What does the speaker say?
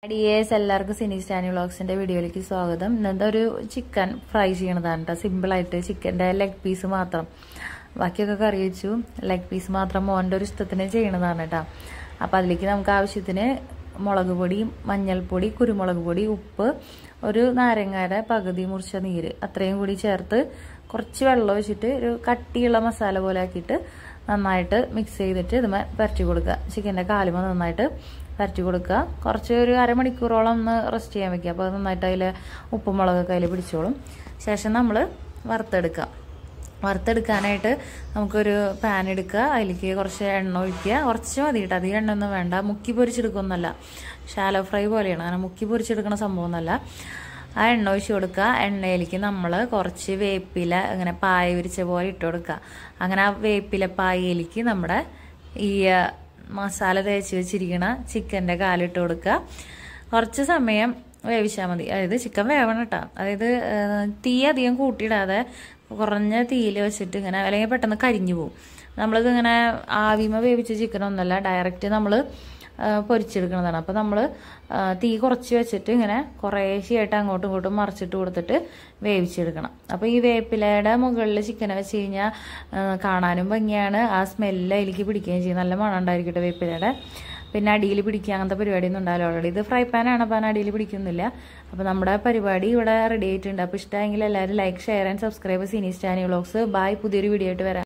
Dears എല്ലാവർക്കും സിനി സ്റ്റാനി വ്ളോഗ്സിന്റെ വീഡിയോയിലേക്ക് സ്വാഗതം. ഇന്നത്തെ ഒരു ചിക്കൻ ഫ്രൈ ചെയ്യണതാണ് കേട്ടോ. സിമ്പിളായിട്ട് ചിക്കൻ്റെ ലെഗ് പീസ് മാത്രം, ബാക്കിയൊക്കെ കറി വെച്ചു. ലെഗ് പീസ് മാത്രം മോൻ്റെ ഒരു ഇഷ്ടത്തിന് ചെയ്യണതാണ് കേട്ടോ. അപ്പോൾ അതിലേക്ക് നമുക്ക് ആവശ്യത്തിന് മുളക് പൊടി, മഞ്ഞൾപ്പൊടി, കുരുമുളക് പൊടി, ഉപ്പ്, ഒരു നാരങ്ങയുടെ പകുതി മുറിച്ച നീര് അത്രയും കൂടി ചേർത്ത് കുറച്ച് വെള്ളം ഒഴിച്ചിട്ട് ഒരു കട്ടിയുള്ള മസാല പോലെ ആക്കിയിട്ട് നന്നായിട്ട് മിക്സ് ചെയ്തിട്ട് ഇതുമേ പരട്ടി കൊടുക്കുക. ചിക്കൻ്റെ കാലുമ നന്നായിട്ട് പരട്ടി കൊടുക്കുക. കുറച്ച് ഒരു അരമണിക്കൂറോളം ഒന്ന് റെസ്റ്റ് ചെയ്യാൻ വെക്കുക. അപ്പോൾ അത് നന്നായിട്ട് അതിൽ ഉപ്പും മുളകൊക്കെ അതിൽ പിടിച്ചോളും. ശേഷം നമ്മൾ വറുത്തെടുക്കാനായിട്ട് നമുക്കൊരു പാൻ എടുക്കുക. അതിലേക്ക് കുറച്ച് എണ്ണ ഒഴിക്കുക. കുറച്ച് മതി കേട്ടോ, അധികം എണ്ണ ഒന്നും വേണ്ട. മുക്കി പൊരിച്ചെടുക്കൊന്നുമല്ല, ഷാലോ ഫ്രൈ പോലെയാണ്, അങ്ങനെ മുക്കി പൊരിച്ചെടുക്കുന്ന സംഭവമൊന്നുമല്ല. ആ എണ്ണ ഒഴിച്ച് കൊടുക്കുക. എണ്ണയിലേക്ക് നമ്മൾ കുറച്ച് വേപ്പില അങ്ങനെ പായ വിരിച്ച പോലെ ഇട്ട് കൊടുക്കുക. അങ്ങനെ ആ വേപ്പില പായയിലേക്ക് നമ്മുടെ ഈ മസാല തേച്ച് വെച്ചിരിക്കണ ചിക്കൻ്റെ കാലിട്ട് കൊടുക്കുക. കുറച്ച് സമയം വേവിച്ചാൽ മതി. അതായത് ചിക്കൻ വേവണം കേട്ടോ. അതായത് തീ അധികം കൂട്ടിയിടാതെ കുറഞ്ഞ തീയിൽ വെച്ചിട്ട് ഇങ്ങനെ, അല്ലെങ്കിൽ പെട്ടെന്ന് കരിഞ്ഞു പോകും. നമ്മളിത് ഇങ്ങനെ ആവിമ വേവിച്ച ചിക്കനൊന്നുമല്ല, ഡയറക്റ്റ് നമ്മൾ പൊരിച്ചെടുക്കുന്നതാണ്. അപ്പോൾ നമ്മൾ തീ കുറച്ച് വെച്ചിട്ട് ഇങ്ങനെ കുറേശ്ശെയായിട്ട് അങ്ങോട്ടും ഇങ്ങോട്ടും മറിച്ചിട്ട് കൊടുത്തിട്ട് വേവിച്ചെടുക്കണം. അപ്പോൾ ഈ വേപ്പിലയുടെ മുകളിൽ ചിക്കനെ വെച്ച് കഴിഞ്ഞാൽ കാണാനും ഭംഗിയാണ്, ആ സ്മെല്ല് അതിലേക്ക് പിടിക്കുകയും ചെയ്യും. നല്ല മണം ഉണ്ടായിരിക്കട്ടെ വേപ്പിലയുടെ. പിന്നെ അടിയിൽ പിടിക്കുക അങ്ങനത്തെ പരിപാടിയൊന്നും ഉണ്ടാവില്ല. ഓൾറെഡി ഇത് ഫ്രൈ പാനാണ്, അപ്പോൾ അടിയിൽ പിടിക്കുന്നില്ല. അപ്പോൾ നമ്മുടെ പരിപാടി ഇവിടെ റെഡി ആയിട്ടുണ്ട്. അപ്പോൾ ഇഷ്ടമെങ്കിൽ എല്ലാവരും like, share and subscribe Cini Stany vlogs. Bye. പുതിയൊരു വീഡിയോ ആയിട്ട് വരാം.